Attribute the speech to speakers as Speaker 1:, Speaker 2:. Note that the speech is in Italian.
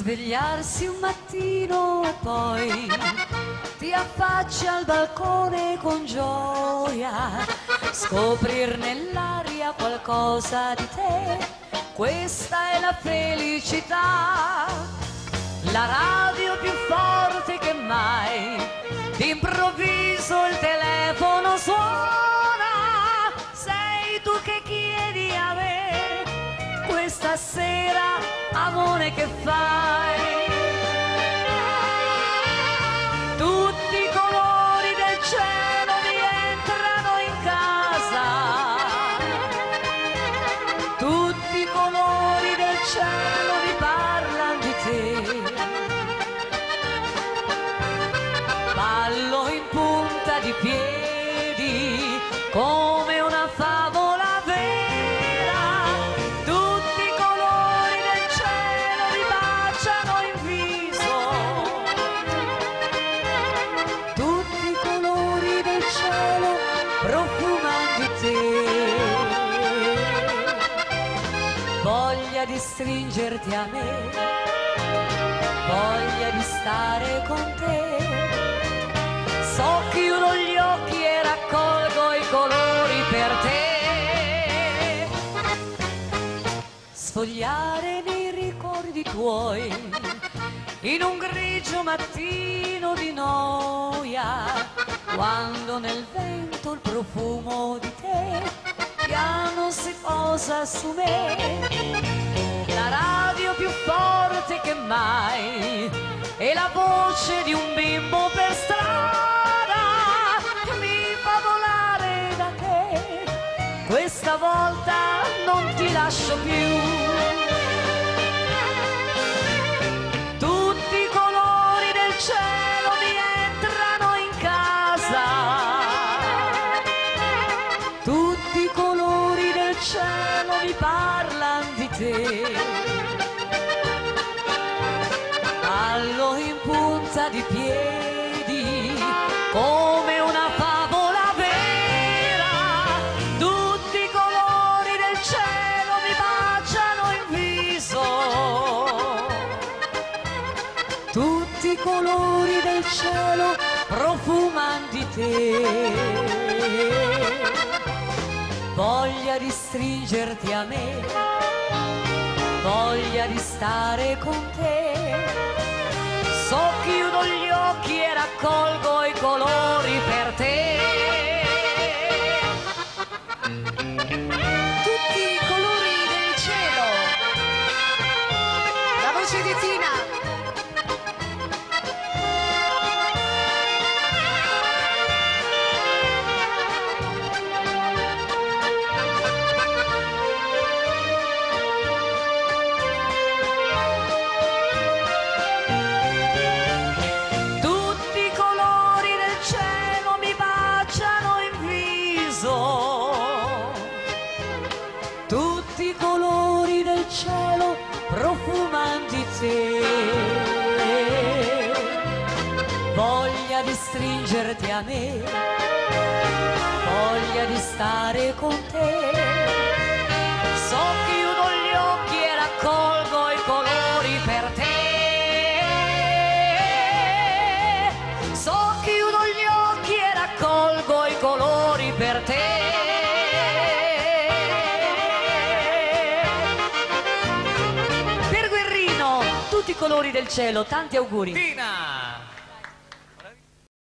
Speaker 1: Svegliarsi un mattino e poi ti affacci al balcone con gioia, scoprir nell'aria qualcosa di te, questa è la felicità. La radio più forte che mai, d'improvviso il telefono suona, sei tu che chiedi a me, questa sera amore che fai? Tutti i colori del cielo mi entrano in casa, tutti i colori del cielo mi parlano di te. Ballo in punta di piedi come una favola vera, tutti i colori del cielo mi baciano in viso, tutti i colori del cielo profumano di te. Voglia di stringerti a me, voglia di stare con te. So, chiudo gli occhi e raccolgo i colori per te. Sfogliare nei ricordi tuoi in un grigio mattino di noia, quando nel vento il profumo di te piano si posa su me. La radio più forte che mai e la voce di un bimbo per strada mi fa volare da te, questa volta non ti lascio più. Tutti i colori del cielo mi entrano in casa, tutti i colori del cielo mi parlano di te. Ballo in punta di piedi come una favola vera, tutti i colori del cielo mi baciano in viso, tutti i colori del cielo profumano di te. Voglia di stringerti a me, voglia di stare con te. So, chiudo gli occhi e raccolgo i colori per te.
Speaker 2: Tutti i colori del cielo. La voce di Tina.
Speaker 1: Tutti i colori del cielo profumano di te. Voglia di stringerti a me, voglia di stare con te. So, chiudo gli occhi e raccolgo i colori per te. So, chiudo gli occhi e raccolgo i colori per te. Tutti i colori del cielo, tanti auguri.
Speaker 3: Tina!